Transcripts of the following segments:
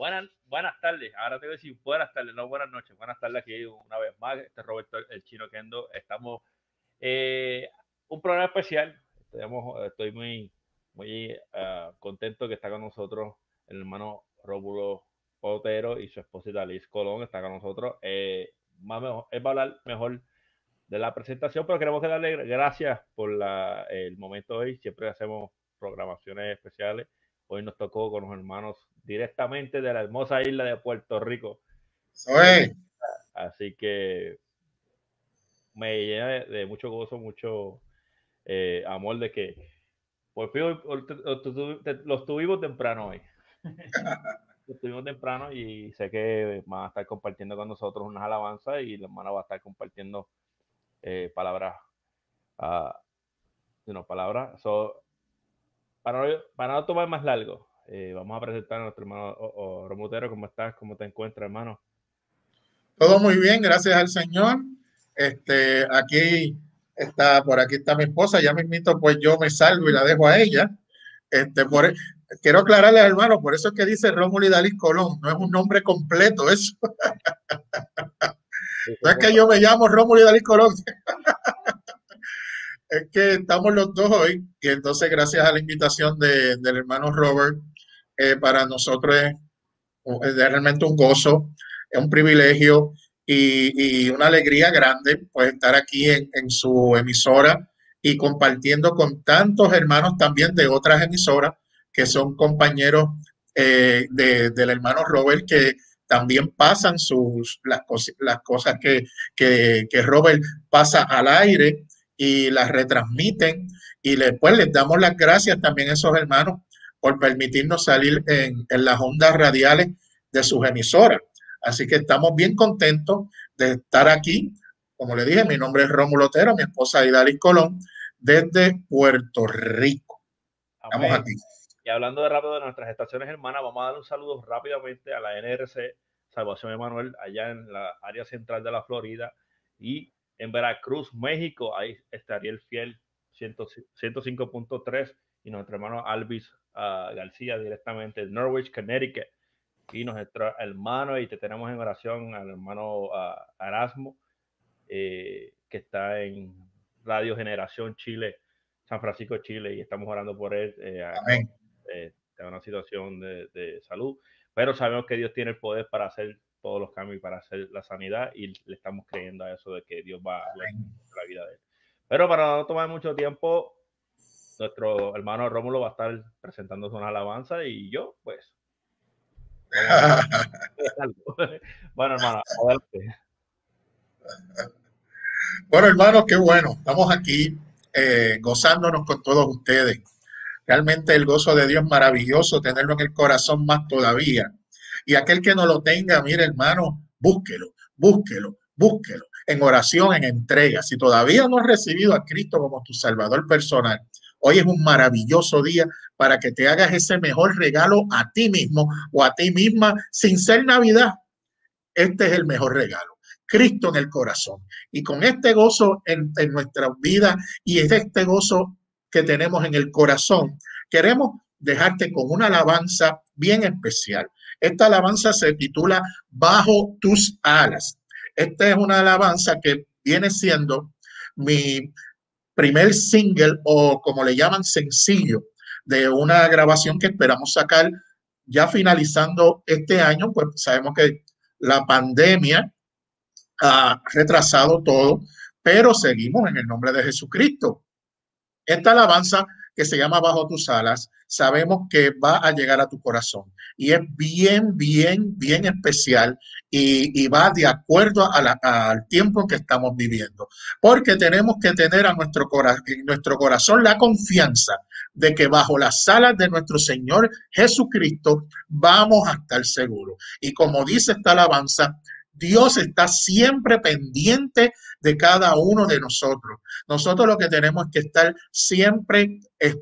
buenas tardes. Ahora te voy a decir buenas tardes, no buenas noches. Buenas tardes aquí una vez más. Este es Roberto el Chino Kendo. Estamos un programa especial. Estoy muy contento que está con nosotros el hermano Rómulo Otero y su esposita Liz Colón. Está con nosotros. Él va a hablar mejor de la presentación, pero queremos darle gracias por el momento hoy. Siempre hacemos programaciones especiales. Hoy nos tocó con los hermanos directamente de la hermosa isla de Puerto Rico. Así que me llena de mucho gozo, mucho amor de que por fin los tuvimos temprano hoy. Los tuvimos temprano y sé que van a estar compartiendo con nosotros unas alabanzas y la hermana va a estar compartiendo palabras. Palabras. Para no tomar más largo, vamos a presentar a nuestro hermano Rómulo Otero. ¿Cómo estás? ¿Cómo te encuentras, hermano? Todo muy bien, gracias al Señor. Por aquí está mi esposa, ya mismito, pues yo me salgo y la dejo a ella. Quiero aclararle al hermano, por eso es que dice Rómulo y Dalí Colón, no es un nombre completo eso. No es que yo me llamo Rómulo y Dalí Colón. Es que estamos los dos hoy y entonces gracias a la invitación del hermano Robert, para nosotros es realmente un gozo, es un privilegio y una alegría grande pues estar aquí en su emisora y compartiendo con tantos hermanos también de otras emisoras que son compañeros del hermano Robert, que también pasan las cosas que Robert pasa al aire y las retransmiten, y después les damos las gracias también a esos hermanos por permitirnos salir en las ondas radiales de sus emisoras. Así que estamos bien contentos de estar aquí. Como le dije, mi nombre es Rómulo Otero, mi esposa Idalis Colón, desde Puerto Rico. Estamos aquí. Y hablando de rápido de nuestras estaciones hermanas, vamos a dar un saludo rápidamente a la NRC Salvación Emanuel, allá en la área central de la Florida, y en Veracruz, México, ahí estaría el fiel 105.3, y nuestro hermano Alvis García directamente de Norwich, Connecticut, y nuestro hermano, y te tenemos en oración al hermano Erasmo, que está en Radio Generación Chile, San Francisco, Chile, y estamos orando por él. Está una situación de salud, pero sabemos que Dios tiene el poder para hacer todos los cambios y para hacer la sanidad, y le estamos creyendo a eso de que Dios va a la vida de él. Pero para no tomar mucho tiempo, nuestro hermano Rómulo va a estar presentándose una alabanza y yo, pues, bueno, hermano, adelante. Bueno, hermanos, qué bueno. Estamos aquí gozándonos con todos ustedes. Realmente el gozo de Dios es maravilloso, tenerlo en el corazón más todavía. Y aquel que no lo tenga, mire, hermano, búsquelo, búsquelo, búsquelo en oración, en entrega. Si todavía no has recibido a Cristo como tu Salvador personal, hoy es un maravilloso día para que te hagas ese mejor regalo a ti mismo o a ti misma, sin ser Navidad. Este es el mejor regalo. Cristo en el corazón. Y con este gozo en nuestra vida y este gozo que tenemos en el corazón, queremos dejarte con una alabanza bien especial. Esta alabanza se titula Bajo tus alas. Esta es una alabanza que viene siendo mi primer single, o como le llaman, sencillo, de una grabación que esperamos sacar ya finalizando este año. Pues sabemos que la pandemia ha retrasado todo, pero seguimos en el nombre de Jesucristo. Esta alabanza, que se llama Bajo tus alas, sabemos que va a llegar a tu corazón y es bien, bien, bien especial, y va de acuerdo al tiempo en que estamos viviendo, porque tenemos que tener en nuestro corazón la confianza de que bajo las alas de nuestro Señor Jesucristo vamos a estar seguros. Y como dice esta alabanza, Dios está siempre pendiente de cada uno de nosotros. Nosotros lo que tenemos es que estar siempre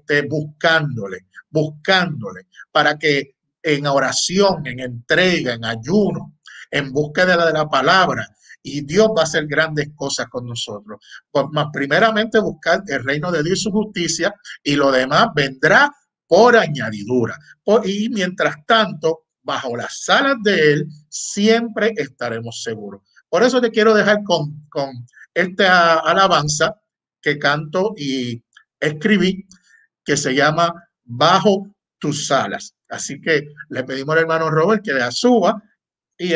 buscándole, para que en oración, en entrega, en ayuno, en búsqueda de la palabra, y Dios va a hacer grandes cosas con nosotros. Pues más primeramente buscar el reino de Dios y su justicia, y lo demás vendrá por añadidura. Y mientras tanto, bajo las alas de Él, siempre estaremos seguros. Por eso te quiero dejar con esta alabanza que canto y escribí, que se llama Bajo tus alas. Así que le pedimos al hermano Robert que la suba y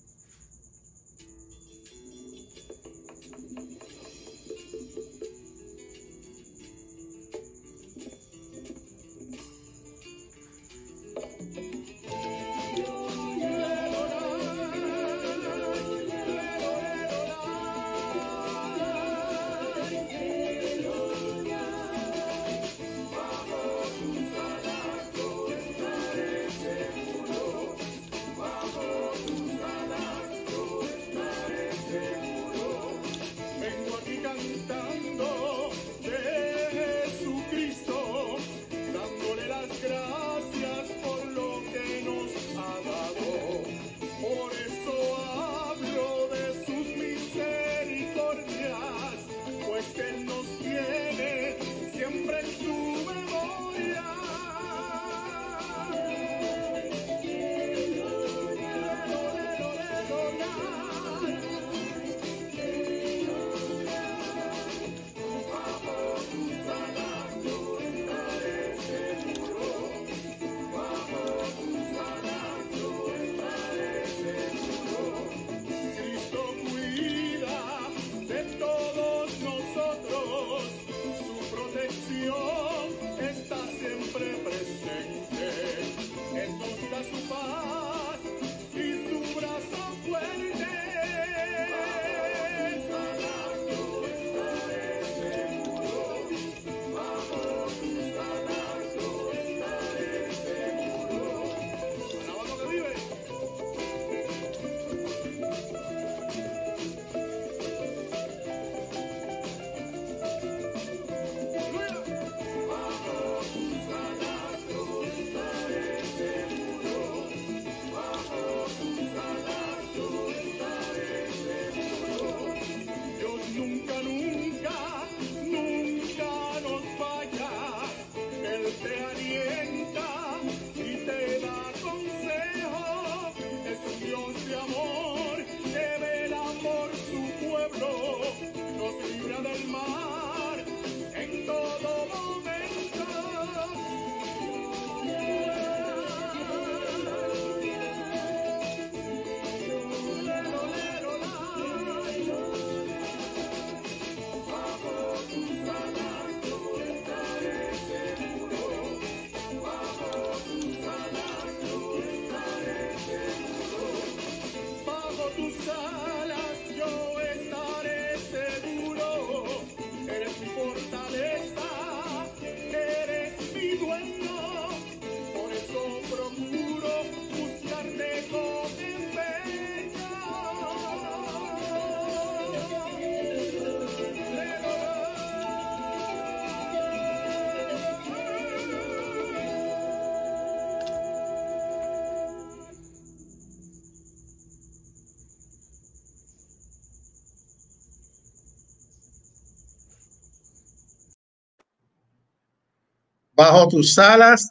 bajo tus alas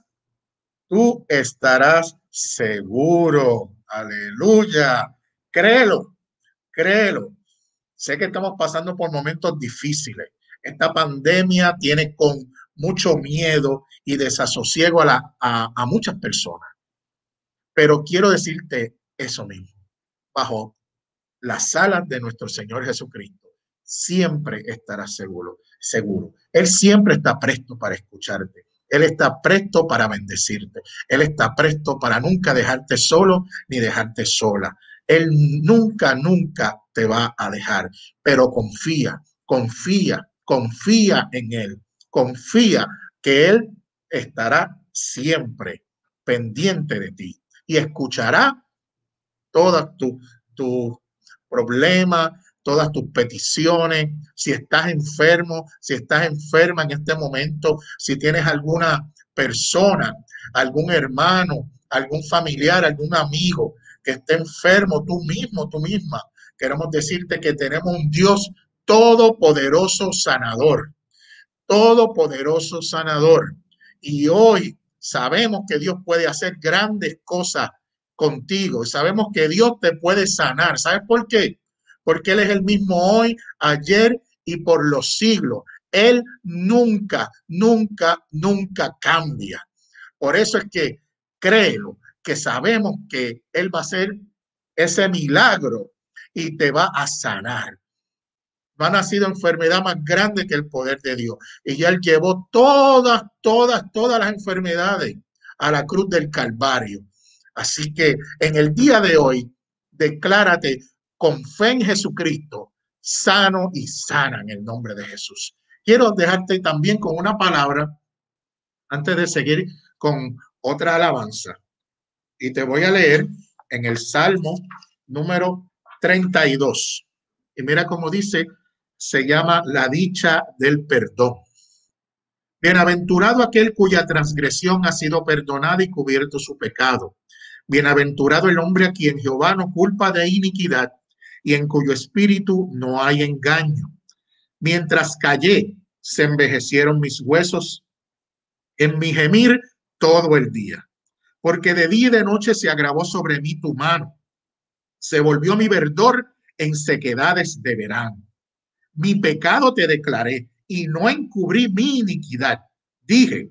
tú estarás seguro. Aleluya. Créelo, créelo. Sé que estamos pasando por momentos difíciles. Esta pandemia tiene con mucho miedo y desasosiego a muchas personas. Pero quiero decirte eso mismo. Bajo las alas de nuestro Señor Jesucristo, siempre estarás seguro, seguro. Él siempre está presto para escucharte. Él está presto para bendecirte. Él está presto para nunca dejarte solo ni dejarte sola. Él nunca, nunca te va a dejar, pero confía, confía, confía en Él. Confía que Él estará siempre pendiente de ti y escuchará todas tus problemas, todas tus peticiones, si estás enfermo, si estás enferma en este momento, si tienes alguna persona, algún hermano, algún familiar, algún amigo que esté enfermo, tú mismo, tú misma, queremos decirte que tenemos un Dios todopoderoso sanador, todopoderoso sanador. Y hoy sabemos que Dios puede hacer grandes cosas contigo. Sabemos que Dios te puede sanar. ¿Sabes por qué? Porque Él es el mismo hoy, ayer y por los siglos. Él nunca, nunca, nunca cambia. Por eso es que créelo, que sabemos que Él va a hacer ese milagro y te va a sanar. No ha nacido enfermedad más grande que el poder de Dios. Y ya Él llevó todas las enfermedades a la cruz del Calvario. Así que en el día de hoy, declárate con fe en Jesucristo, sano y sana en el nombre de Jesús. Quiero dejarte también con una palabra antes de seguir con otra alabanza. Y te voy a leer en el Salmo número 32. Y mira cómo dice, se llama la dicha del perdón. Bienaventurado aquel cuya transgresión ha sido perdonada y cubierto su pecado. Bienaventurado el hombre a quien Jehová no culpa de iniquidad y en cuyo espíritu no hay engaño. Mientras callé, se envejecieron mis huesos en mi gemir todo el día. Porque de día y de noche se agravó sobre mí tu mano. Se volvió mi verdor en sequedades de verano. Mi pecado te declaré y no encubrí mi iniquidad. Dije,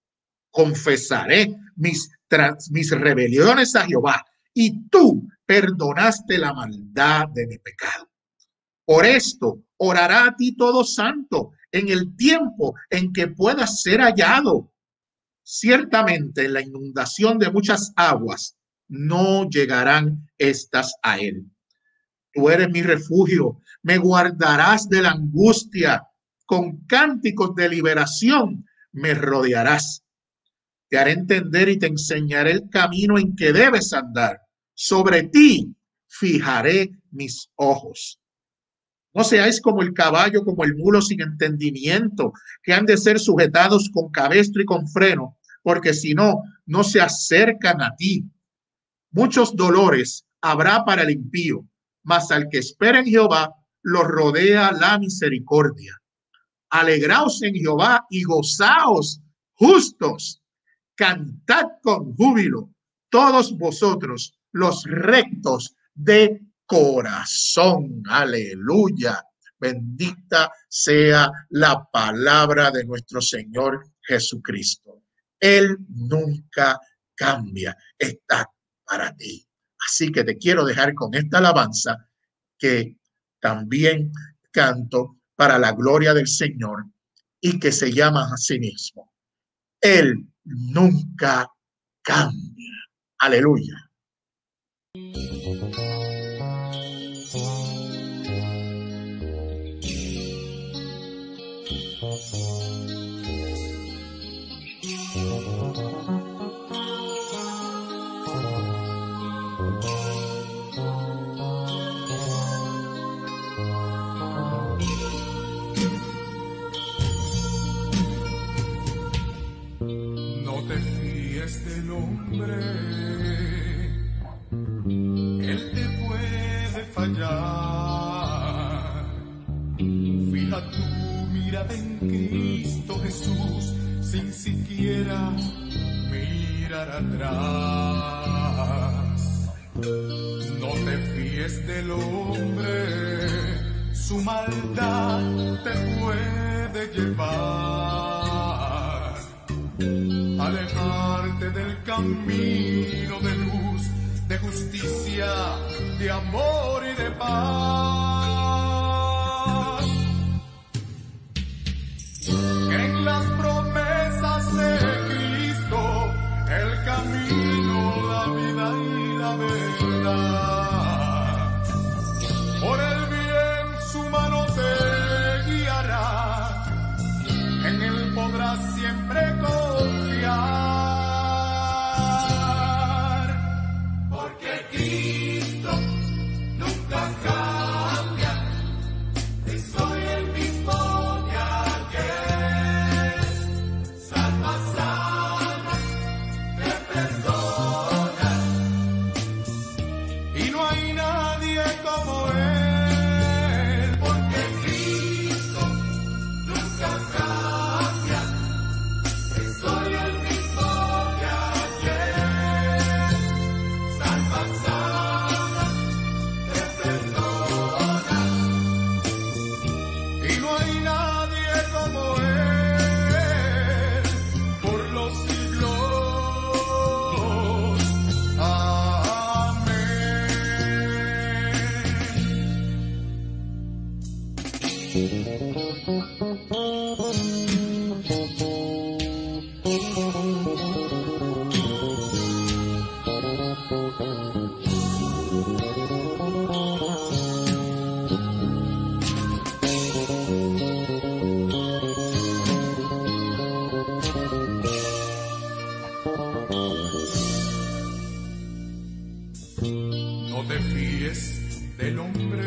confesaré mis rebeliones a Jehová y tú perdonaste la maldad de mi pecado. Por esto orará a ti todo santo en el tiempo en que puedas ser hallado. Ciertamente en la inundación de muchas aguas no llegarán estas a él. Tú eres mi refugio, me guardarás de la angustia, con cánticos de liberación me rodearás. Te haré entender y te enseñaré el camino en que debes andar. Sobre ti fijaré mis ojos. No seáis como el caballo, como el mulo sin entendimiento, que han de ser sujetados con cabestro y con freno, porque si no, no se acercan a ti. Muchos dolores habrá para el impío, mas al que espera en Jehová, lo rodea la misericordia. Alegraos en Jehová y gozaos, justos. Cantad con júbilo, todos vosotros, los rectos de corazón. Aleluya. Bendita sea la palabra de nuestro Señor Jesucristo. Él nunca cambia. Está para ti. Así que te quiero dejar con esta alabanza que también canto para la gloria del Señor y que se llama a sí mismo. Él nunca cambia. Aleluya. Él te puede fallar. Fija tu mirada en Cristo Jesús sin siquiera mirar atrás. No te fíes del hombre, su maldad te puede llevar. Alejarte del camino de luz, de justicia, de amor y de paz. En las promesas de Cristo, el camino, la vida y la verdad. Por el bien su mano te guiará, en él podrás siempre confiar. Soy el mismo de ayer, salva, No te fíes del hombre,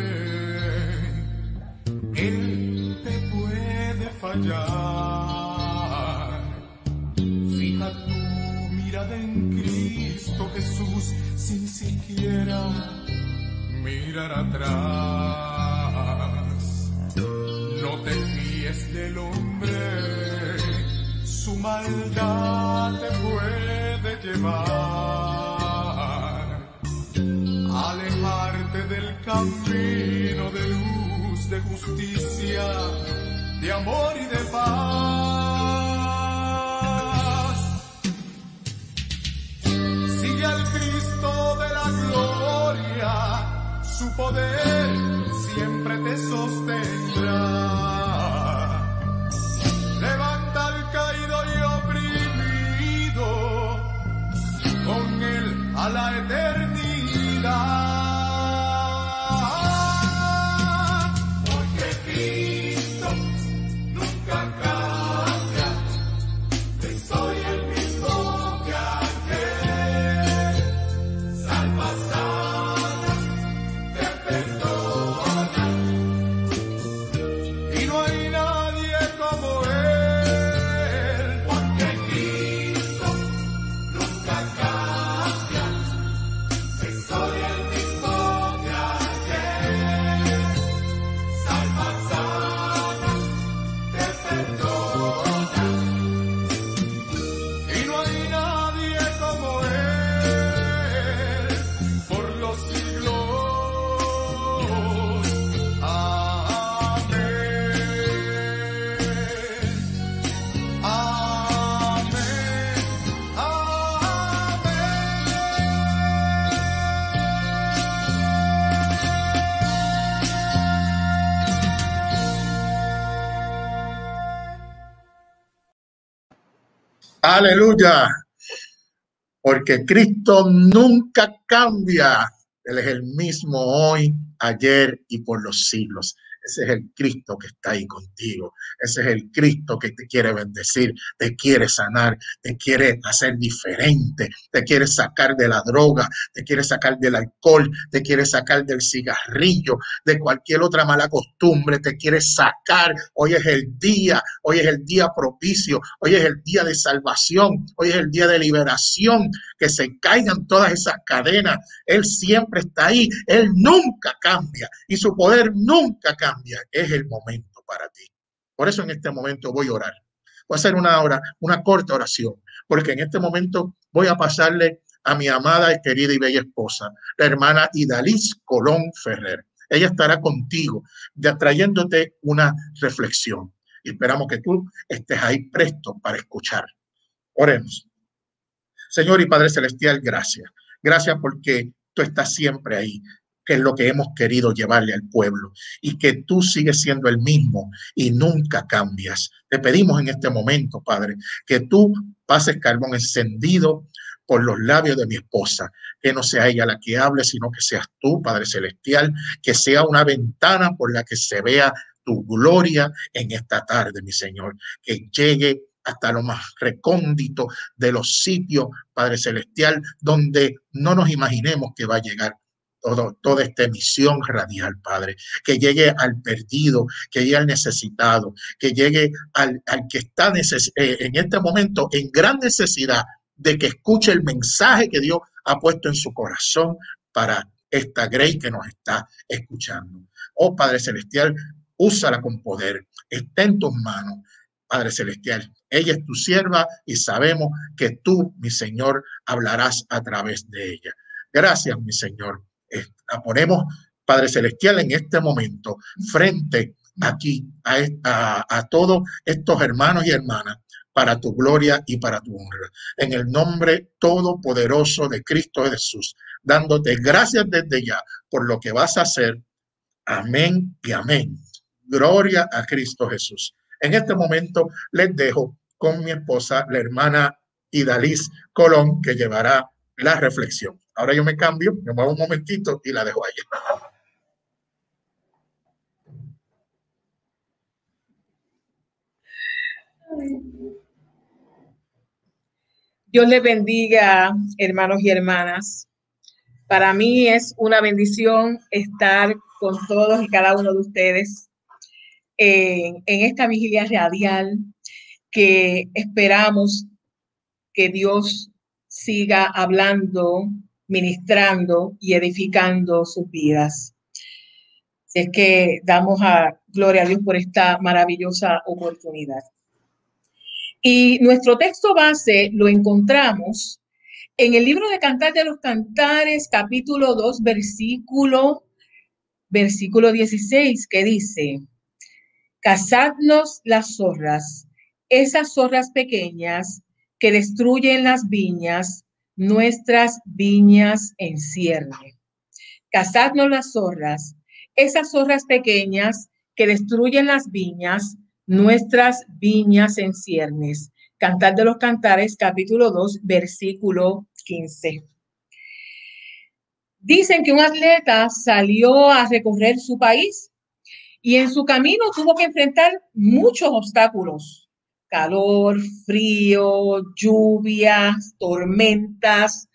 él te puede fallar. Fija tu mirada en Cristo Jesús sin siquiera mirar atrás. No te fíes del hombre, su maldad te puede llevar. Alejarte del camino de luz, de justicia, de amor y de paz. Sigue al Cristo de la gloria, su poder siempre te sostendrá. Levanta al caído y oprimido, con él a la eternidad. Porque Cristo nunca cambia, que soy el mismo que ayer. Salva, sana, te perdona, y no hay nadie como él. Porque Cristo nunca cambia, que soy el mismo que ayer. Salva, sana, te perdona, y no hay nadie como él por los siglos. Amén. Amén. Aleluya, porque Cristo nunca cambia. Él es el mismo hoy, ayer y por los siglos. Ese es el Cristo que está ahí contigo. Ese es el Cristo que te quiere bendecir, te quiere sanar, te quiere hacer diferente, te quiere sacar de la droga, te quiere sacar del alcohol, te quiere sacar del cigarrillo, de cualquier otra mala costumbre, te quiere sacar. Hoy es el día propicio, hoy es el día de salvación, hoy es el día de liberación, que se caigan todas esas cadenas. Él siempre está ahí, Él nunca cambia y su poder nunca cambia. Es el momento para ti. Por eso en este momento voy a orar. Voy a hacer una corta oración, porque en este momento voy a pasarle a mi amada y querida y bella esposa, la hermana Idalis Colón Ferrer. Ella estará contigo, trayéndote una reflexión. Y esperamos que tú estés ahí presto para escuchar. Oremos. Señor y Padre Celestial, gracias. Gracias porque tú estás siempre ahí, que es lo que hemos querido llevarle al pueblo, y que tú sigues siendo el mismo y nunca cambias. Te pedimos en este momento, Padre, que tú pases carbón encendido por los labios de mi esposa, que no sea ella la que hable, sino que seas tú, Padre Celestial, que sea una ventana por la que se vea tu gloria en esta tarde, mi Señor, que llegue hasta lo más recóndito de los sitios, Padre Celestial, donde no nos imaginemos que va a llegar toda esta emisión radial, Padre, que llegue al perdido, que llegue al necesitado, que llegue al que está en este momento en gran necesidad de que escuche el mensaje que Dios ha puesto en su corazón para esta Grey que nos está escuchando. Oh Padre Celestial, úsala con poder, está en tus manos, Padre Celestial. Ella es tu sierva y sabemos que tú, mi Señor, hablarás a través de ella. Gracias, mi Señor. La ponemos, Padre Celestial, en este momento frente aquí a todos estos hermanos y hermanas, para tu gloria y para tu honra. En el nombre todopoderoso de Cristo Jesús, dándote gracias desde ya por lo que vas a hacer. Amén y amén. Gloria a Cristo Jesús. En este momento les dejo con mi esposa, la hermana Idalis Colón, que llevará la reflexión. Ahora yo me cambio, me muevo un momentito y la dejo ahí. Dios les bendiga, hermanos y hermanas. Para mí es una bendición estar con todos y cada uno de ustedes en esta vigilia radial que esperamos que Dios siga hablando, ministrando y edificando sus vidas. Es que damos gloria a Dios por esta maravillosa oportunidad. Y nuestro texto base lo encontramos en el libro de Cantar de los Cantares, capítulo 2, versículo 16, que dice: cazadnos las zorras, esas zorras pequeñas que destruyen las viñas, nuestras viñas en cierne. Cazadnos las zorras, esas zorras pequeñas que destruyen las viñas, nuestras viñas en ciernes. Cantar de los Cantares, capítulo 2, versículo 15. Dicen que un atleta salió a recorrer su país y en su camino tuvo que enfrentar muchos obstáculos: calor, frío, lluvias, tormentas.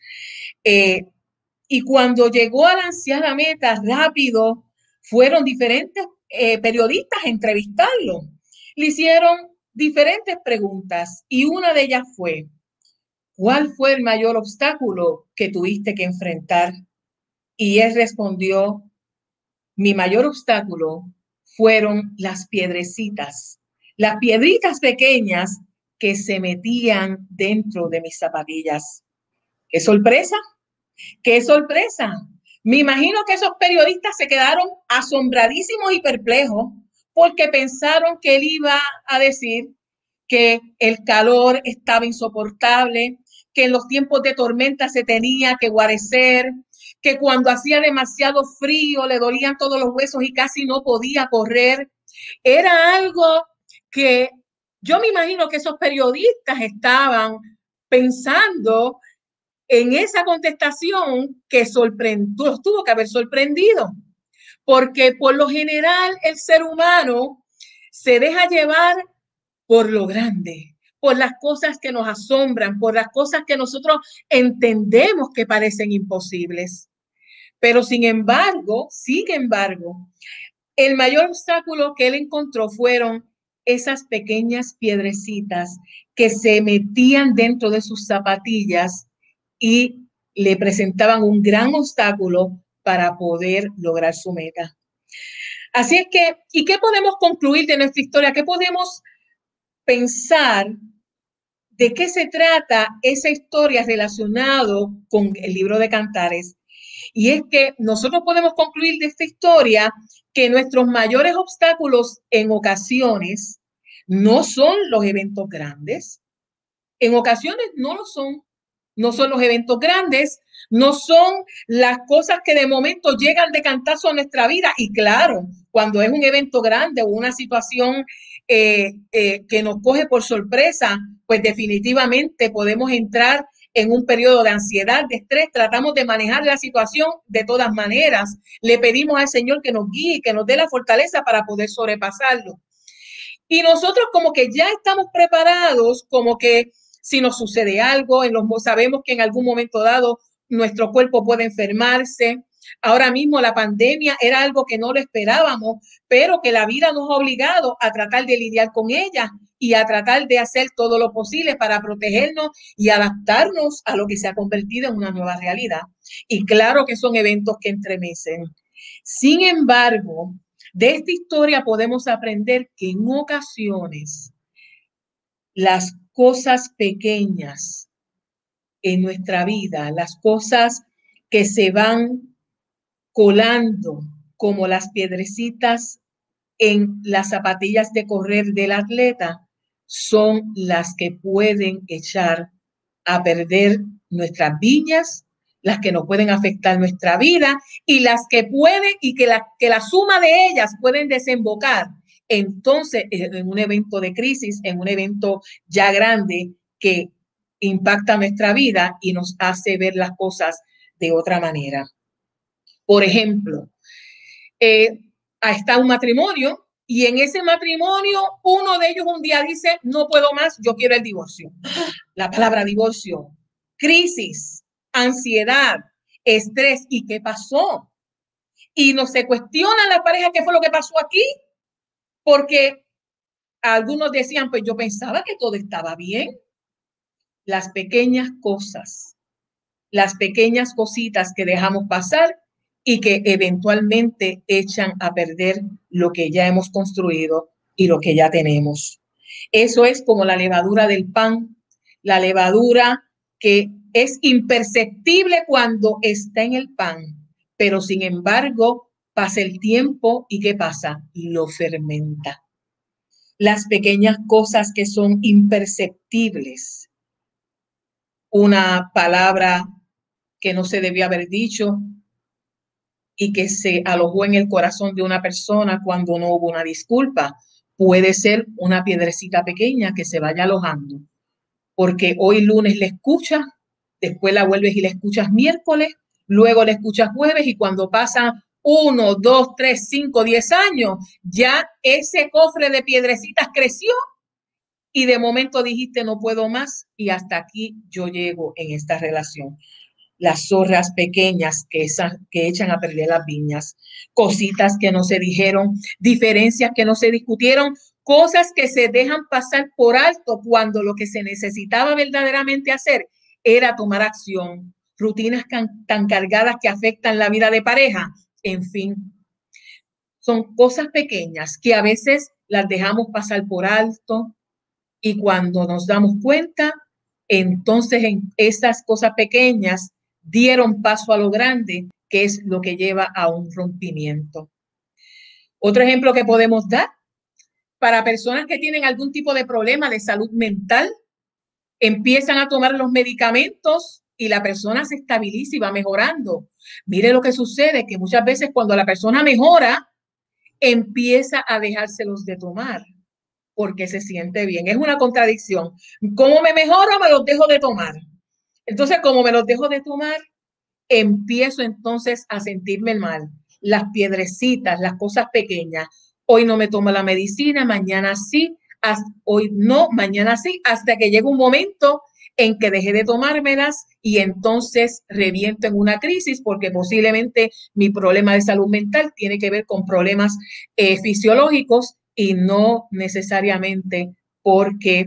Y cuando llegó a la ansiada meta, rápido, fueron diferentes periodistas a entrevistarlo. Le hicieron diferentes preguntas y una de ellas fue: ¿cuál fue el mayor obstáculo que tuviste que enfrentar? Y él respondió: mi mayor obstáculo fueron las piedrecitas, las piedritas pequeñas que se metían dentro de mis zapatillas. ¡Qué sorpresa! ¡Qué sorpresa! Me imagino que esos periodistas se quedaron asombradísimos y perplejos porque pensaron que él iba a decir que el calor estaba insoportable, que en los tiempos de tormenta se tenía que guarecer, que cuando hacía demasiado frío le dolían todos los huesos y casi no podía correr. Era algo que yo me imagino que esos periodistas estaban pensando en esa contestación que los tuvo que haber sorprendido, porque por lo general el ser humano se deja llevar por lo grande, por las cosas que nos asombran, por las cosas que nosotros entendemos que parecen imposibles. Pero sin embargo, el mayor obstáculo que él encontró fueron esas pequeñas piedrecitas que se metían dentro de sus zapatillas y le presentaban un gran obstáculo para poder lograr su meta. Así es que, ¿y qué podemos concluir de nuestra historia? ¿Qué podemos pensar de qué se trata esa historia relacionado con el libro de Cantares? Y es que nosotros podemos concluir de esta historia que nuestros mayores obstáculos en ocasiones no son los eventos grandes. En ocasiones no lo son. No son los eventos grandes, no son las cosas que de momento llegan de cantazo a nuestra vida. Y claro, cuando es un evento grande o una situación que nos coge por sorpresa, pues definitivamente podemos entrar en un periodo de ansiedad, de estrés. Tratamos de manejar la situación de todas maneras. Le pedimos al Señor que nos guíe, que nos dé la fortaleza para poder sobrepasarlo. Y nosotros como que ya estamos preparados, como que si nos sucede algo, sabemos que en algún momento dado nuestro cuerpo puede enfermarse. Ahora mismo la pandemia era algo que no lo esperábamos, pero que la vida nos ha obligado a tratar de lidiar con ella y a tratar de hacer todo lo posible para protegernos y adaptarnos a lo que se ha convertido en una nueva realidad. Y claro que son eventos que entremecen. Sin embargo, de esta historia podemos aprender que en ocasiones las cosas pequeñas en nuestra vida, las cosas que se van colando como las piedrecitas en las zapatillas de correr del atleta, son las que pueden echar a perder nuestras viñas, las que nos pueden afectar nuestra vida y las que pueden y que la suma de ellas pueden desembocar entonces en un evento de crisis, en un evento ya grande que impacta nuestra vida y nos hace ver las cosas de otra manera. Por ejemplo, está un matrimonio Y en ese matrimonio, uno de ellos un día dice, no puedo más, yo quiero el divorcio. La palabra divorcio, crisis, ansiedad, estrés. ¿Y qué pasó? Y no se cuestiona la pareja qué fue lo que pasó aquí, porque algunos decían, pues yo pensaba que todo estaba bien. Las pequeñas cosas, las pequeñas cositas que dejamos pasar y que eventualmente echan a perder lo que ya hemos construido y lo que ya tenemos. Eso es como la levadura del pan, la levadura que es imperceptible cuando está en el pan, pero sin embargo pasa el tiempo y ¿qué pasa? Lo fermenta. Las pequeñas cosas que son imperceptibles, una palabra que no se debió haber dicho y que se alojó en el corazón de una persona cuando no hubo una disculpa, puede ser una piedrecita pequeña que se vaya alojando, porque hoy lunes le escuchas, después la vuelves y la escuchas miércoles, luego la escuchas jueves y cuando pasa 1, 2, 3, 5, 10 años, ya ese cofre de piedrecitas creció y de momento dijiste no puedo más y hasta aquí yo llego en esta relación. Las zorras pequeñas que echan a perder las viñas, cositas que no se dijeron, diferencias que no se discutieron, cosas que se dejan pasar por alto cuando lo que se necesitaba verdaderamente hacer era tomar acción, rutinas tan cargadas que afectan la vida de pareja, en fin. Son cosas pequeñas que a veces las dejamos pasar por alto y cuando nos damos cuenta, entonces en esas cosas pequeñas dieron paso a lo grande, que es lo que lleva a un rompimiento. Otro ejemplo que podemos dar, para personas que tienen algún tipo de problema de salud mental, empiezan a tomar los medicamentos y la persona se estabiliza y va mejorando. Mire lo que sucede, que muchas veces cuando la persona mejora, empieza a dejárselos de tomar porque se siente bien. Es una contradicción. ¿Cómo me mejoro? Me los dejo de tomar. Entonces, como me los dejo de tomar, empiezo entonces a sentirme mal. Las piedrecitas, las cosas pequeñas. Hoy no me tomo la medicina, mañana sí, hoy no, mañana sí, hasta que llega un momento en que dejé de tomármelas y entonces reviento en una crisis porque posiblemente mi problema de salud mental tiene que ver con problemas fisiológicos y no necesariamente porque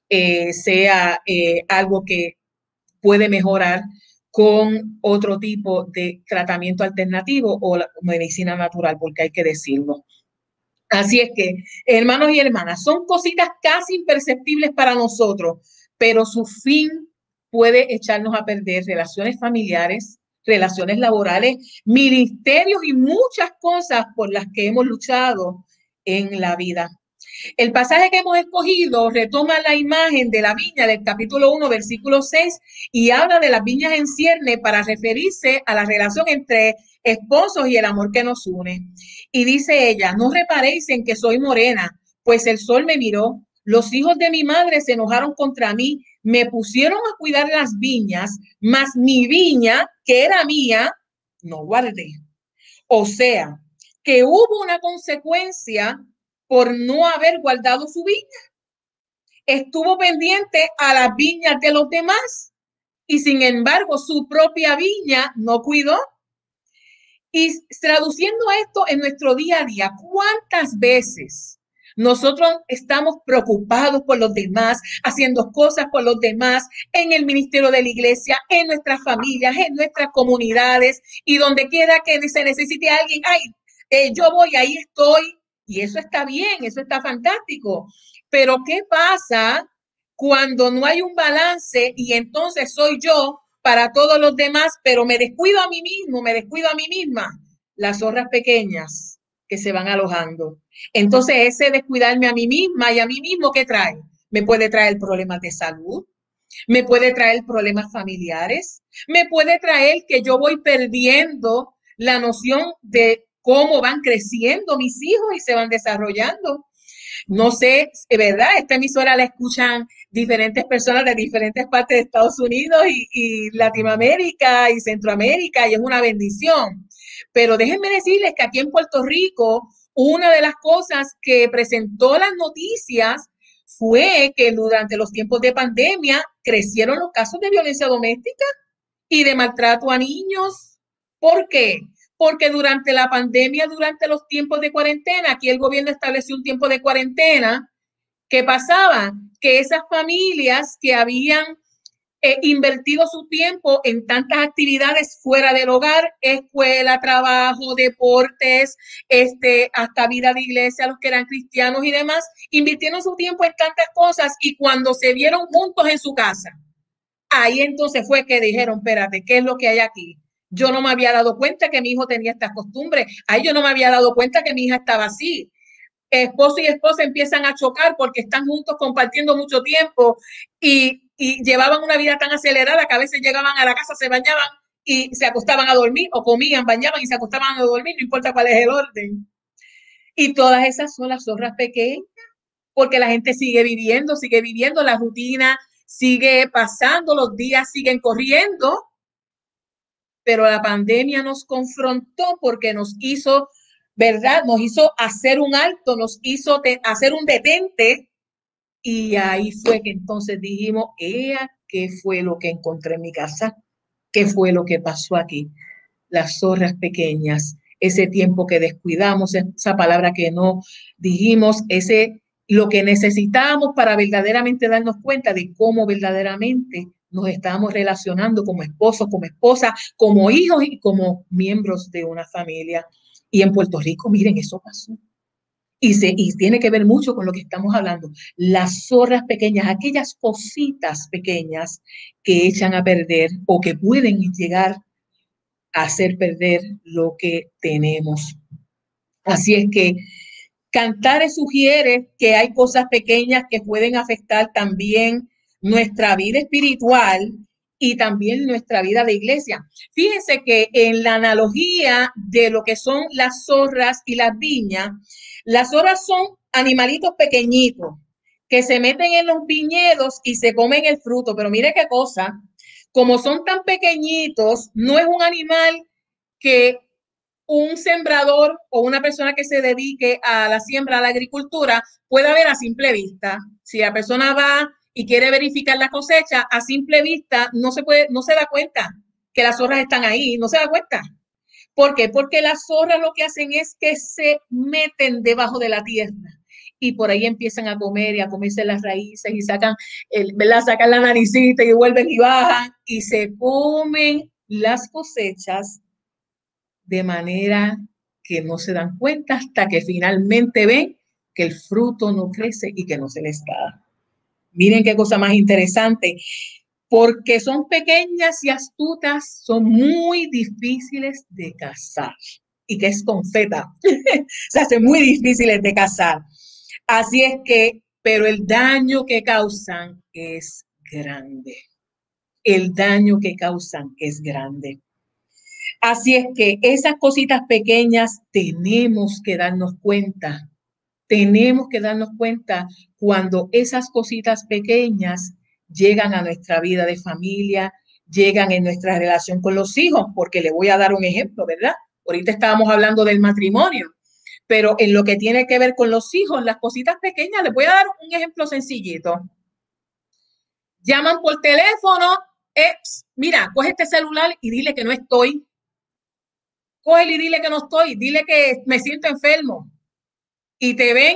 sea algo que puede mejorar con otro tipo de tratamiento alternativo o la medicina natural, porque hay que decirlo. Así es que, hermanos y hermanas, son cositas casi imperceptibles para nosotros, pero su fin puede echarnos a perder relaciones familiares, relaciones laborales, ministerios y muchas cosas por las que hemos luchado en la vida. El pasaje que hemos escogido retoma la imagen de la viña del capítulo 1, versículo 6, y habla de las viñas en cierne para referirse a la relación entre esposos y el amor que nos une. Y dice ella, no reparéis en que soy morena, pues el sol me miró, los hijos de mi madre se enojaron contra mí, me pusieron a cuidar las viñas, mas mi viña, que era mía, no guardé. O sea, que hubo una consecuencia por no haber guardado su viña. Estuvo pendiente a las viñas de los demás y sin embargo su propia viña no cuidó. Y traduciendo esto en nuestro día a día, ¿cuántas veces nosotros estamos preocupados por los demás, haciendo cosas por los demás en el ministerio de la iglesia, en nuestras familias, en nuestras comunidades y donde quiera que se necesite a alguien? Ay, yo voy, ahí estoy. Y eso está bien, eso está fantástico. Pero ¿qué pasa cuando no hay un balance y entonces soy yo para todos los demás, pero me descuido a mí mismo, me descuido a mí misma? Las zorras pequeñas que se van alojando. Entonces ese descuidarme a mí misma y a mí mismo, ¿qué trae? Me puede traer problemas de salud, me puede traer problemas familiares, me puede traer que yo voy perdiendo la noción de cómo van creciendo mis hijos y se van desarrollando. No sé, ¿verdad? Esta emisora la escuchan diferentes personas de diferentes partes de Estados Unidos y Latinoamérica y Centroamérica y es una bendición. Pero déjenme decirles que aquí en Puerto Rico una de las cosas que presentó las noticias fue que durante los tiempos de pandemia crecieron los casos de violencia doméstica y de maltrato a niños. ¿Por qué? Porque durante la pandemia, durante los tiempos de cuarentena, aquí el gobierno estableció un tiempo de cuarentena. ¿Qué pasaba? Que esas familias que habían invertido su tiempo en tantas actividades fuera del hogar, escuela, trabajo, deportes, hasta vida de iglesia, los que eran cristianos y demás, invirtieron su tiempo en tantas cosas y cuando se vieron juntos en su casa, ahí entonces fue que dijeron, espérate, ¿qué es lo que hay aquí? Yo no me había dado cuenta que mi hijo tenía estas costumbres, ahí yo no me había dado cuenta que mi hija estaba así. Esposo y esposa empiezan a chocar porque están juntos compartiendo mucho tiempo y llevaban una vida tan acelerada que a veces llegaban a la casa, se bañaban y se acostaban a dormir, o comían, bañaban y se acostaban a dormir, no importa cuál es el orden. Y todas esas son las zorras pequeñas, porque la gente sigue viviendo, la rutina sigue pasando, los días siguen corriendo, pero la pandemia nos confrontó porque nos hizo, ¿verdad? Nos hizo hacer un alto, nos hizo hacer un detente. Y ahí fue que entonces dijimos, ¿qué fue lo que encontré en mi casa? ¿Qué fue lo que pasó aquí? Las zorras pequeñas, ese tiempo que descuidamos, esa palabra que no dijimos, lo que necesitábamos para verdaderamente darnos cuenta de cómo verdaderamente nos estábamos relacionando como esposos, como esposas, como hijos y como miembros de una familia. Y en Puerto Rico, miren, eso pasó. Y tiene que ver mucho con lo que estamos hablando. Las zorras pequeñas, aquellas cositas pequeñas que echan a perder o que pueden llegar a hacer perder lo que tenemos. Así es que Cantares sugiere que hay cosas pequeñas que pueden afectar también nuestra vida espiritual y también nuestra vida de iglesia. Fíjense que en la analogía de lo que son las zorras y las viñas, las zorras son animalitos pequeñitos que se meten en los viñedos y se comen el fruto. Pero mire qué cosa, como son tan pequeñitos, no es un animal que un sembrador o una persona que se dedique a la siembra, a la agricultura, pueda ver a simple vista. Si la persona va y quiere verificar la cosecha, a simple vista no se da cuenta que las zorras están ahí, no se da cuenta. ¿Por qué? Porque las zorras lo que hacen es que se meten debajo de la tierra y por ahí empiezan a comer y a comerse las raíces y sacan la naricita y vuelven y bajan y se comen las cosechas de manera que no se dan cuenta hasta que finalmente ven que el fruto no crece y que no se les da. Miren qué cosa más interesante. Porque son pequeñas y astutas, son muy difíciles de cazar. Y que es con Z. Se hacen muy difíciles de cazar. Así es que, pero el daño que causan es grande. El daño que causan es grande. Así es que esas cositas pequeñas tenemos que darnos cuenta. Tenemos que darnos cuenta cuando esas cositas pequeñas llegan a nuestra vida de familia, llegan en nuestra relación con los hijos, porque le voy a dar un ejemplo, ¿verdad? Ahorita estábamos hablando del matrimonio, pero en lo que tiene que ver con los hijos, las cositas pequeñas, les voy a dar un ejemplo sencillito. Llaman por teléfono, mira, coge este celular y dile que no estoy. Cógele y dile que no estoy, dile que me siento enfermo. Y te ven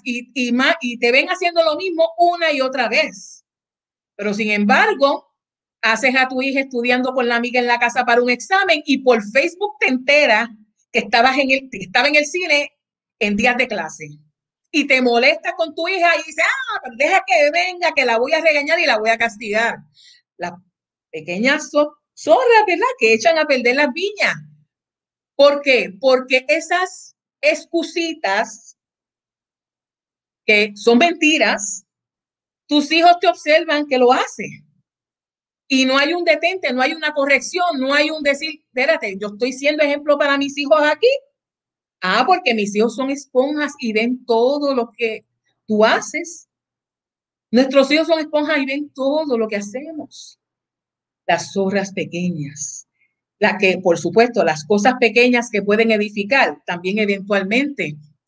te ven haciendo lo mismo una y otra vez. Pero sin embargo, haces a tu hija estudiando con la amiga en la casa para un examen y por Facebook te enteras que estaba en el cine en días de clase. Y te molestas con tu hija y dices, deja que venga, que la voy a regañar y la voy a castigar. Las pequeñas zorras, ¿verdad? Que echan a perder las viñas. ¿Por qué? Porque esas excusitas que son mentiras, tus hijos te observan que lo hacen. Y no hay un detente, no hay una corrección, no hay un decir, espérate, yo estoy siendo ejemplo para mis hijos aquí. Porque mis hijos son esponjas y ven todo lo que tú haces. Nuestros hijos son esponjas y ven todo lo que hacemos. Las zorras pequeñas. Por supuesto, las cosas pequeñas que pueden edificar, también eventualmente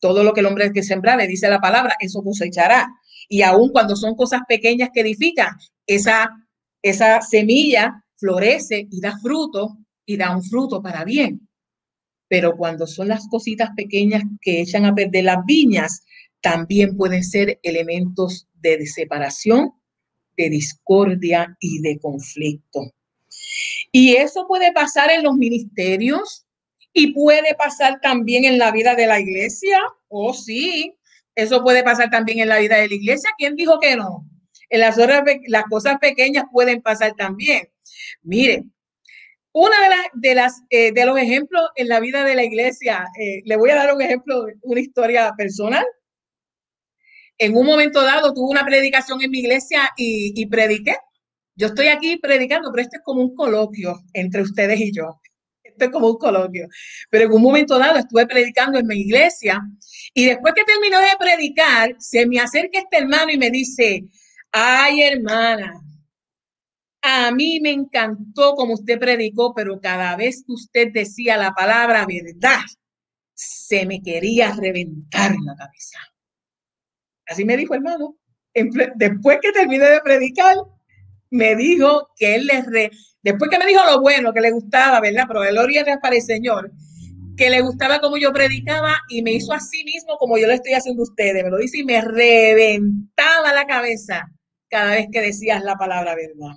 todo lo que el hombre que sembrare, dice la palabra, eso cosechará. Y aun cuando son cosas pequeñas que edifican, esa semilla florece y da fruto, y da un fruto para bien. Pero cuando son las cositas pequeñas que echan a perder las viñas, también pueden ser elementos de separación, de discordia y de conflicto. Y eso puede pasar en los ministerios y puede pasar también en la vida de la iglesia. Oh, sí, eso puede pasar también en la vida de la iglesia. ¿Quién dijo que no? En las cosas pequeñas pueden pasar también. Mire, una de los ejemplos en la vida de la iglesia, le voy a dar un ejemplo, una historia personal. En un momento dado tuve una predicación en mi iglesia y prediqué. Yo estoy aquí predicando, pero esto es como un coloquio entre ustedes y yo. Esto es como un coloquio. Pero en un momento dado estuve predicando en mi iglesia y después que terminó de predicar, se me acerca este hermano y me dice, ay, hermana, a mí me encantó como usted predicó, pero cada vez que usted decía la palabra verdad, se me quería reventar la cabeza. Así me dijo, hermano. Después que terminé de predicar, me dijo que después que me dijo lo bueno, que le gustaba, ¿verdad? Pero gloria para el Señor, que le gustaba como yo predicaba y me hizo así mismo como yo lo estoy haciendo a ustedes. Me lo dice y me reventaba la cabeza cada vez que decías la palabra verdad.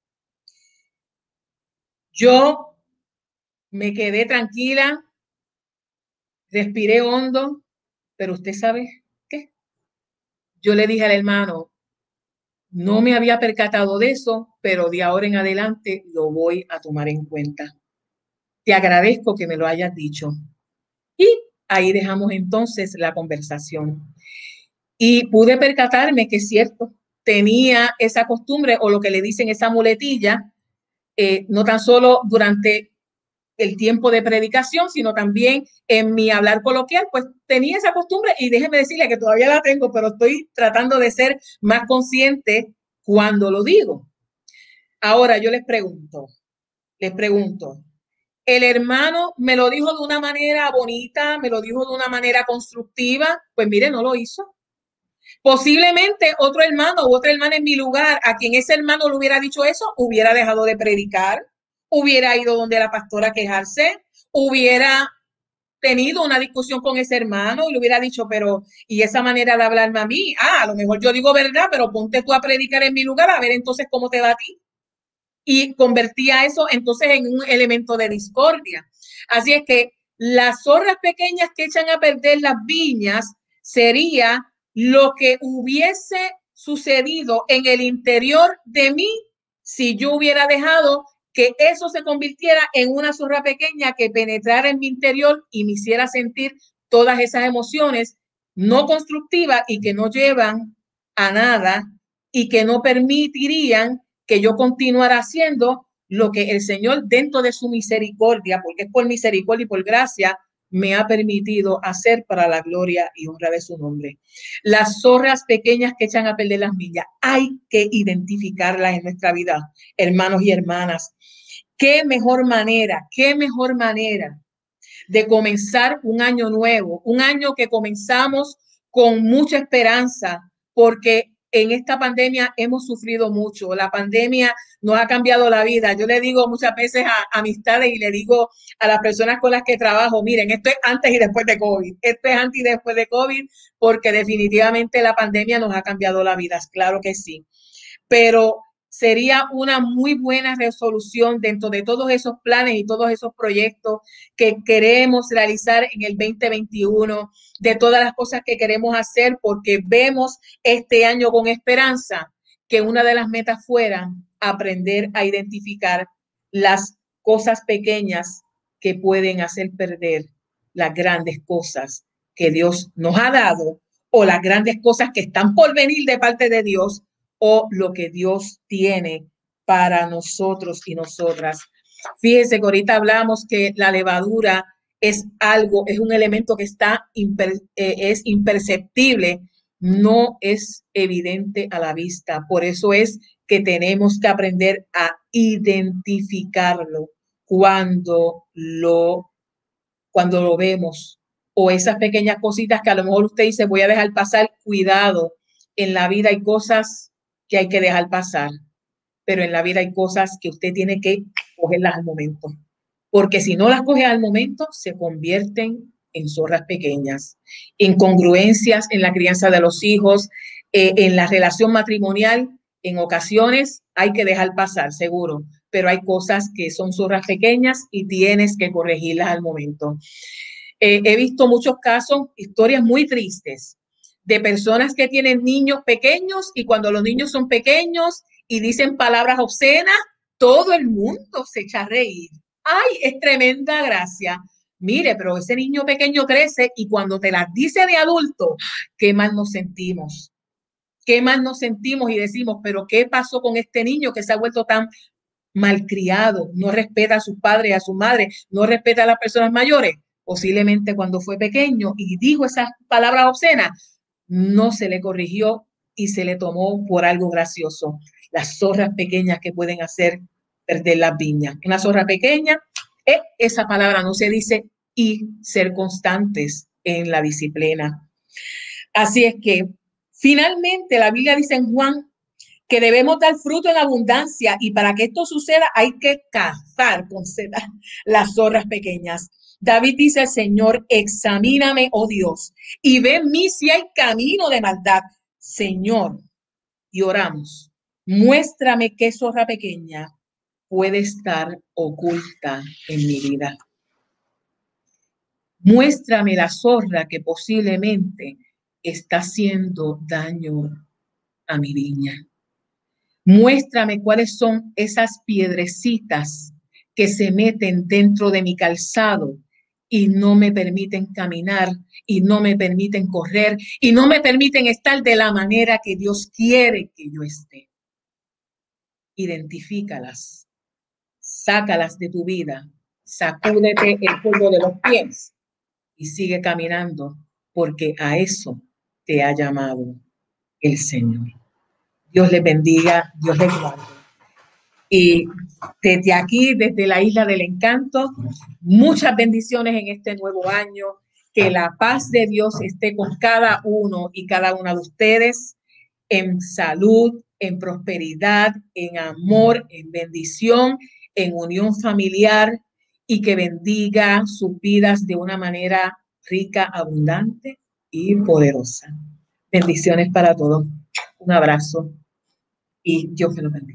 Yo me quedé tranquila, respiré hondo, pero usted sabe qué. Yo le dije al hermano, no me había percatado de eso, pero de ahora en adelante lo voy a tomar en cuenta. Te agradezco que me lo hayas dicho. Y ahí dejamos entonces la conversación. Y pude percatarme que es cierto, tenía esa costumbre o lo que le dicen esa muletilla, no tan solo durante el tiempo de predicación, sino también en mi hablar coloquial, pues tenía esa costumbre y déjeme decirle que todavía la tengo, pero estoy tratando de ser más consciente cuando lo digo. Ahora yo les pregunto, ¿el hermano me lo dijo de una manera bonita, me lo dijo de una manera constructiva? Pues mire, no lo hizo. Posiblemente otro hermano u otra hermana en mi lugar, a quien ese hermano le hubiera dicho eso, hubiera dejado de predicar, hubiera ido donde la pastora a quejarse, hubiera tenido una discusión con ese hermano y le hubiera dicho, pero, ¿y esa manera de hablarme a mí? A lo mejor yo digo verdad, pero ponte tú a predicar en mi lugar a ver entonces cómo te va a ti. Y convertía eso entonces en un elemento de discordia. Así es que las zorras pequeñas que echan a perder las viñas sería lo que hubiese sucedido en el interior de mí si yo hubiera dejado que eso se convirtiera en una zorra pequeña que penetrara en mi interior y me hiciera sentir todas esas emociones no constructivas y que no llevan a nada y que no permitirían que yo continuara haciendo lo que el Señor dentro de su misericordia, porque es por misericordia y por gracia, me ha permitido hacer para la gloria y honra de su nombre. Las zorras pequeñas que echan a perder las millas, hay que identificarlas en nuestra vida, hermanos y hermanas. Qué mejor manera de comenzar un año nuevo, un año que comenzamos con mucha esperanza, porque en esta pandemia hemos sufrido mucho. La pandemia nos ha cambiado la vida. Yo le digo muchas veces a amistades y le digo a las personas con las que trabajo, miren, esto es antes y después de COVID. Esto es antes y después de COVID, porque definitivamente la pandemia nos ha cambiado la vida. Claro que sí. Pero sería una muy buena resolución dentro de todos esos planes y todos esos proyectos que queremos realizar en el 2021, de todas las cosas que queremos hacer, porque vemos este año con esperanza que una de las metas fuera aprender a identificar las cosas pequeñas que pueden hacer perder las grandes cosas que Dios nos ha dado o las grandes cosas que están por venir de parte de Dios o lo que Dios tiene para nosotros y nosotras. Fíjense que ahorita hablamos que la levadura es un elemento que es imperceptible, no es evidente a la vista. Por eso es que tenemos que aprender a identificarlo cuando lo vemos o esas pequeñas cositas que a lo mejor usted dice, voy a dejar pasar. Cuidado, en la vida hay cosas que hay que dejar pasar, pero en la vida hay cosas que usted tiene que cogerlas al momento, porque si no las coge al momento, se convierten en zorras pequeñas, incongruencias en la crianza de los hijos, en la relación matrimonial. En ocasiones hay que dejar pasar, seguro, pero hay cosas que son zorras pequeñas y tienes que corregirlas al momento. He visto muchos casos, historias muy tristes, de personas que tienen niños pequeños y cuando los niños son pequeños y dicen palabras obscenas, todo el mundo se echa a reír. ¡Ay, es tremenda gracia! Mire, pero ese niño pequeño crece y cuando te las dice de adulto, qué mal nos sentimos. Qué mal nos sentimos y decimos, pero ¿qué pasó con este niño que se ha vuelto tan malcriado? No respeta a sus padres, a su madre, no respeta a las personas mayores. Posiblemente cuando fue pequeño y dijo esas palabras obscenas, no se le corrigió y se le tomó por algo gracioso. Las zorras pequeñas que pueden hacer perder las viñas. Una zorra pequeña, esa palabra no se dice, y ser constantes en la disciplina. Así es que finalmente la Biblia dice en Juan que debemos dar fruto en abundancia y para que esto suceda hay que cazar con las zorras pequeñas. David dice al Señor, examíname, oh Dios, y ve en mí si hay camino de maldad. Señor, y oramos, muéstrame qué zorra pequeña puede estar oculta en mi vida. Muéstrame la zorra que posiblemente está haciendo daño a mi viña. Muéstrame cuáles son esas piedrecitas que se meten dentro de mi calzado y no me permiten caminar y no me permiten correr y no me permiten estar de la manera que Dios quiere que yo esté. Identifícalas, sácalas de tu vida, sacúdete el polvo de los pies y sigue caminando porque a eso te ha llamado el Señor. Dios les bendiga, Dios les guarde. Y desde aquí, desde la Isla del Encanto, muchas bendiciones en este nuevo año. Que la paz de Dios esté con cada uno y cada una de ustedes en salud, en prosperidad, en amor, en bendición, en unión familiar y que bendiga sus vidas de una manera rica, abundante y poderosa. Bendiciones para todos. Un abrazo y Dios me lo bendiga.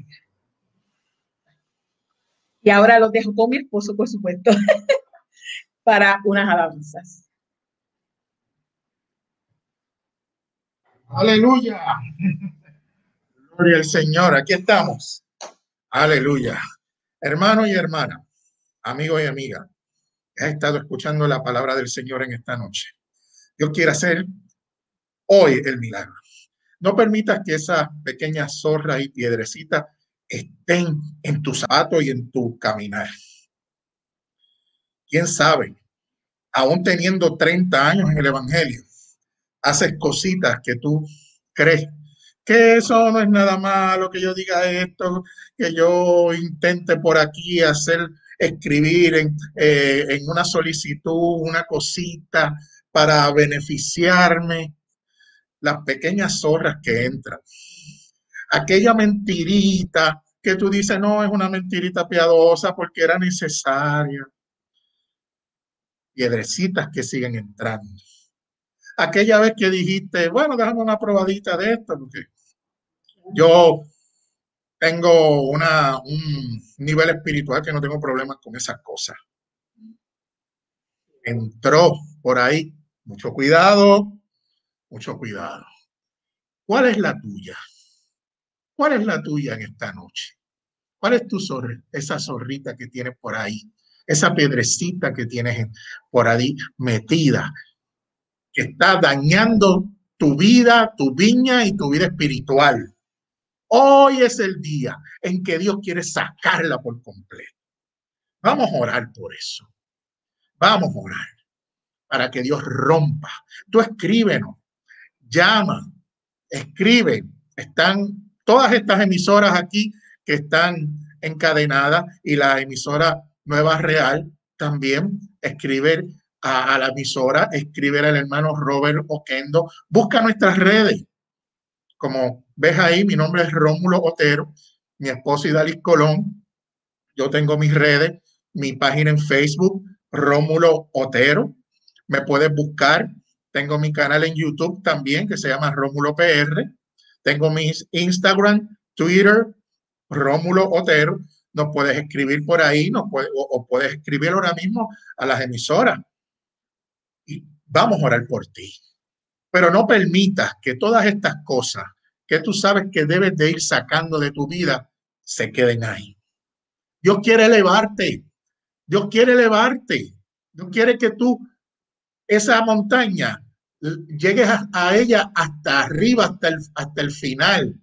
Y ahora los dejo con mi esposo, por supuesto, para unas alabanzas. Aleluya. Gloria al Señor. Aquí estamos. Aleluya. Hermano y hermana, amigo y amiga, has estado escuchando la palabra del Señor en esta noche. Dios quiere hacer hoy el milagro. No permitas que esas pequeñas zorras y piedrecitas estén en tu zapato y en tu caminar. ¿Quién sabe? Aún teniendo 30 años en el Evangelio, haces cositas que tú crees que eso no es nada malo, que yo diga esto, que yo intente por aquí escribir en una solicitud, una cosita para beneficiarme. Las pequeñas zorras que entran. Aquella mentirita que tú dices, no, es una mentirita piadosa porque era necesaria. Piedrecitas que siguen entrando. Aquella vez que dijiste, bueno, déjame una probadita de esto, porque yo tengo un nivel espiritual que no tengo problemas con esas cosas. Entró por ahí. Mucho cuidado, mucho cuidado. ¿Cuál es la tuya? ¿Cuál es la tuya en esta noche? ¿Cuál es tu zorra? Esa zorrita que tienes por ahí, esa piedrecita que tienes por ahí metida, que está dañando tu vida, tu viña y tu vida espiritual. Hoy es el día en que Dios quiere sacarla por completo. Vamos a orar por eso. Vamos a orar para que Dios rompa. Tú escríbenos, llama, escribe. Están todas estas emisoras aquí que están encadenadas y la emisora Nueva Real también escribe a la emisora, escribe al hermano Robert Oquendo, busca nuestras redes. Como ves ahí, mi nombre es Rómulo Otero, mi esposa Idalis Colón. Yo tengo mis redes, mi página en Facebook, Rómulo Otero. Me puedes buscar. Tengo mi canal en YouTube también, que se llama Rómulo PR. Tengo mis Instagram, Twitter, Rómulo Otero. Nos puedes escribir por ahí, o puedes escribir ahora mismo a las emisoras. Y vamos a orar por ti. Pero no permitas que todas estas cosas que tú sabes que debes de ir sacando de tu vida se queden ahí. Dios quiere elevarte. Dios quiere elevarte. Dios quiere que tú, esa montaña, llegues a ella hasta arriba, hasta el final.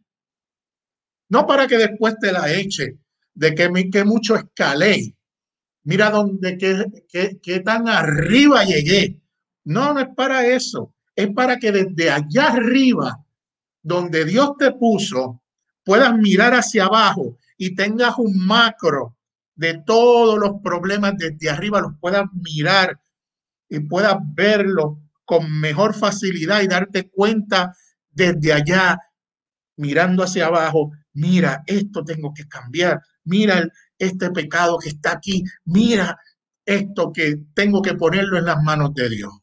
No para que después te la eche de que mucho escalé. Mira dónde, qué tan arriba llegué. No, no es para eso. Es para que desde allá arriba, donde Dios te puso, puedas mirar hacia abajo y tengas un macro de todos los problemas desde arriba, los puedas mirar y puedas verlo con mejor facilidad y darte cuenta desde allá, mirando hacia abajo. Mira, esto tengo que cambiar. Mira este pecado que está aquí. Mira esto que tengo que ponerlo en las manos de Dios.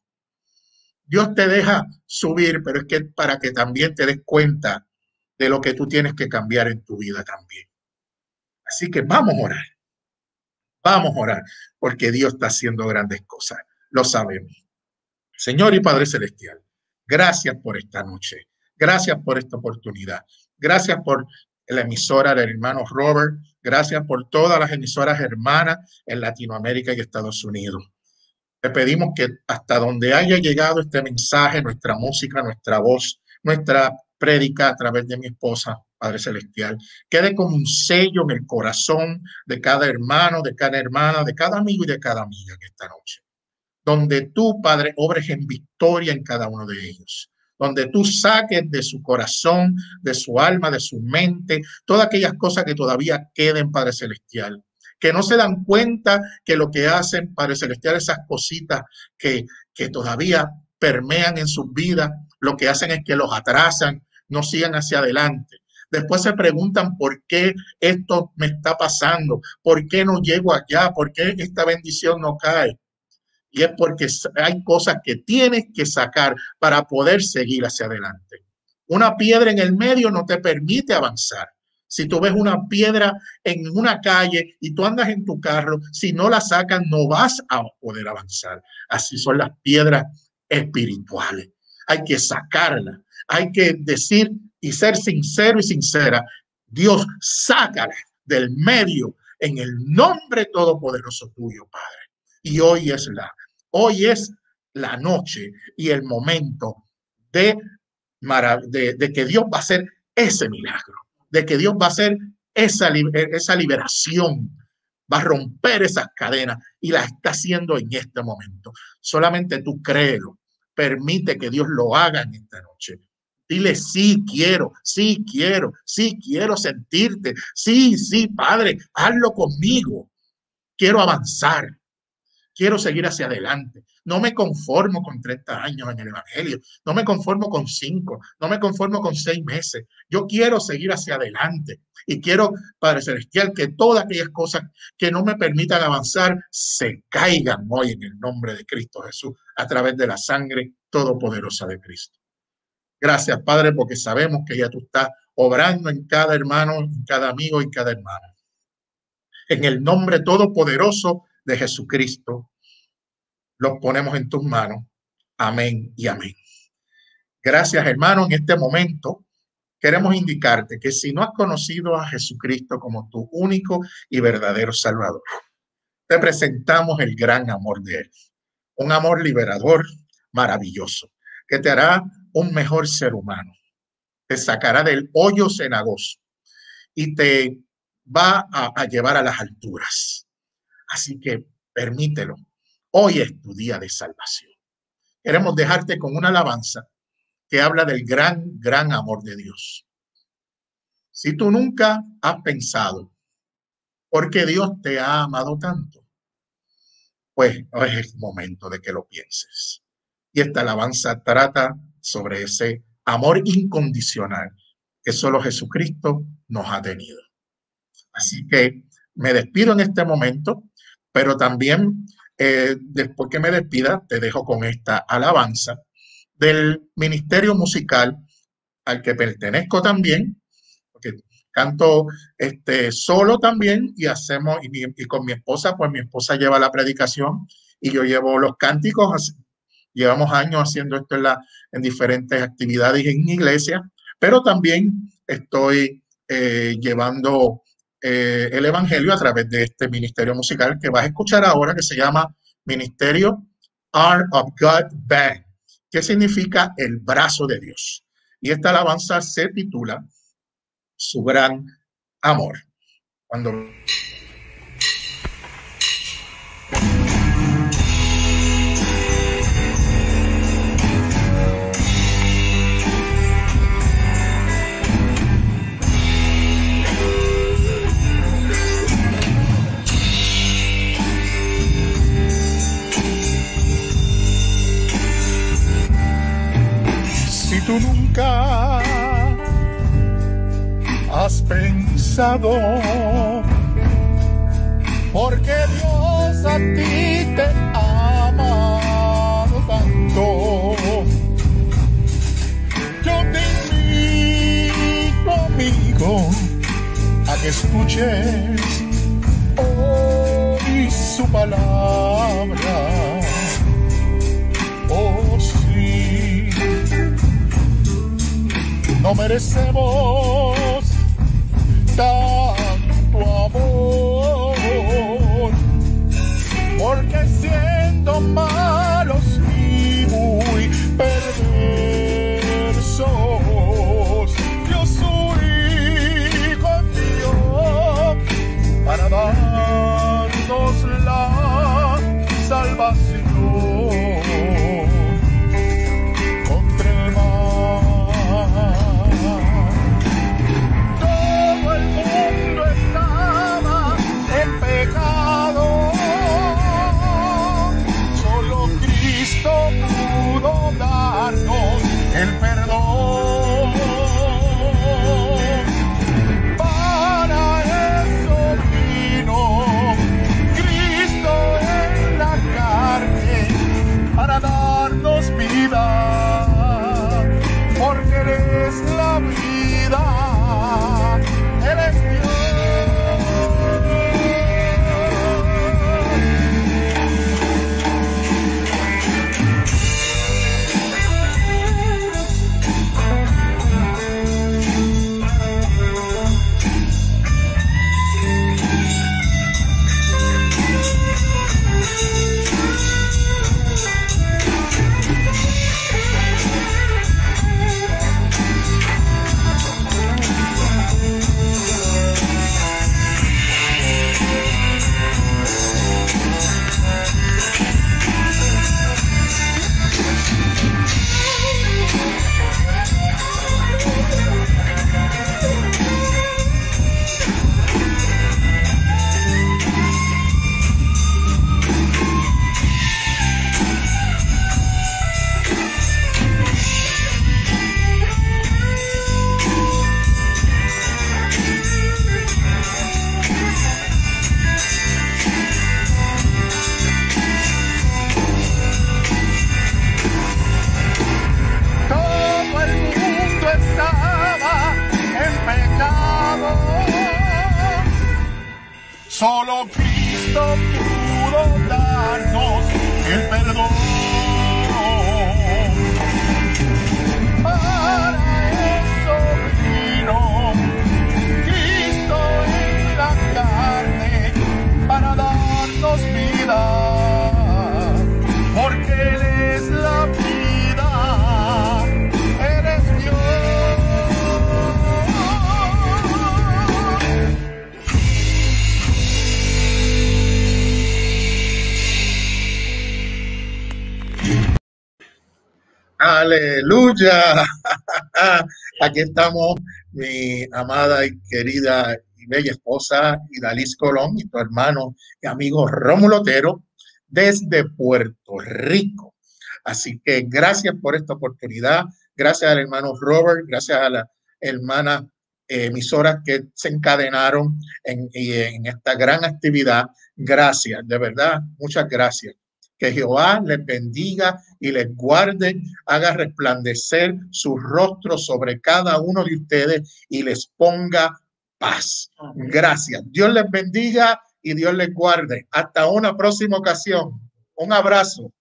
Dios te deja subir, pero es que para que también te des cuenta de lo que tú tienes que cambiar en tu vida también. Así que vamos a orar. Vamos a orar, porque Dios está haciendo grandes cosas. Lo sabemos. Señor y Padre Celestial, gracias por esta noche. Gracias por esta oportunidad. Gracias por la emisora del hermano Robert. Gracias por todas las emisoras hermanas en Latinoamérica y Estados Unidos. Te pedimos que hasta donde haya llegado este mensaje, nuestra música, nuestra voz, nuestra prédica a través de mi esposa, Padre Celestial, quede como un sello en el corazón de cada hermano, de cada hermana, de cada amigo y de cada amiga en esta noche. Donde tú, Padre, obres en victoria en cada uno de ellos. Donde tú saques de su corazón, de su alma, de su mente, todas aquellas cosas que todavía queden, Padre Celestial. Que no se dan cuenta que lo que hacen, Padre Celestial, esas cositas que todavía permean en sus vidas, lo que hacen es que los atrasan, no sigan hacia adelante. Después se preguntan por qué esto me está pasando, por qué no llego allá, por qué esta bendición no cae. Y es porque hay cosas que tienes que sacar para poder seguir hacia adelante. Una piedra en el medio no te permite avanzar. Si tú ves una piedra en una calle y tú andas en tu carro, si no la sacas no vas a poder avanzar. Así son las piedras espirituales. Hay que sacarlas. Hay que decir y ser sincero y sincera. Dios, sácala del medio en el nombre todopoderoso tuyo, Padre. Y hoy es la noche y el momento de que Dios va a hacer ese milagro, de que Dios va a hacer esa liberación, va a romper esas cadenas y la está haciendo en este momento. Solamente tú créelo, permite que Dios lo haga en esta noche. Dile, sí quiero, sí quiero, sí quiero sentirte, sí, sí, Padre, hazlo conmigo. Quiero avanzar. Quiero seguir hacia adelante. No me conformo con 30 años en el Evangelio. No me conformo con 5. No me conformo con 6 meses. Yo quiero seguir hacia adelante. Y quiero, Padre Celestial, que todas aquellas cosas que no me permitan avanzar se caigan hoy en el nombre de Cristo Jesús a través de la sangre todopoderosa de Cristo. Gracias, Padre, porque sabemos que ya tú estás obrando en cada hermano, en cada amigo y cada hermana. En el nombre todopoderoso de Jesucristo, los ponemos en tus manos. Amén y amén. Gracias, hermano. En este momento queremos indicarte que si no has conocido a Jesucristo como tu único y verdadero Salvador, te presentamos el gran amor de Él. Un amor liberador, maravilloso, que te hará un mejor ser humano. Te sacará del hoyo cenagoso y te va a llevar a las alturas. Así que permítelo. Hoy es tu día de salvación. Queremos dejarte con una alabanza que habla del gran, gran amor de Dios. Si tú nunca has pensado por qué Dios te ha amado tanto, pues es el momento de que lo pienses. Y esta alabanza trata sobre ese amor incondicional que solo Jesucristo nos ha tenido. Así que me despido en este momento, pero también después que me despida, te dejo con esta alabanza del ministerio musical al que pertenezco también, porque canto solo también y con mi esposa, pues mi esposa lleva la predicación y yo llevo los cánticos. Llevamos años haciendo esto en diferentes actividades en iglesias, pero también estoy llevando el evangelio a través de este ministerio musical que vas a escuchar ahora, que se llama Ministerio Arm of God Band, que significa el brazo de Dios. Y esta alabanza se titula Su gran amor. Cuando tú nunca has pensado porque Dios a ti te ha amado tanto. Yo te invito, amigo, a que escuches hoy su palabra. Oh, sí. No merecemos tanto amor, porque siendo malos y muy perversos, Dios su Hijo envió para darnos la salvación. El perdón, para eso vino Cristo en la carne, para darnos vida, porque Él es la vida, Él es Dios. Solo Cristo pudo darnos el perdón. Para eso vino Cristo en la carne, para darnos vida, porque Él es la vida, Él es Dios. Aleluya. Aquí estamos, mi amada y querida y bella esposa Idalis Colón y tu hermano y amigo Rómulo Otero, desde Puerto Rico. Así que gracias por esta oportunidad. Gracias al hermano Robert, gracias a la hermana emisoras que se encadenaron en esta gran actividad. Gracias, de verdad, muchas gracias. Que Jehová les bendiga y les guarde, haga resplandecer su rostro sobre cada uno de ustedes y les ponga paz. Gracias. Dios les bendiga y Dios les guarde. Hasta una próxima ocasión. Un abrazo.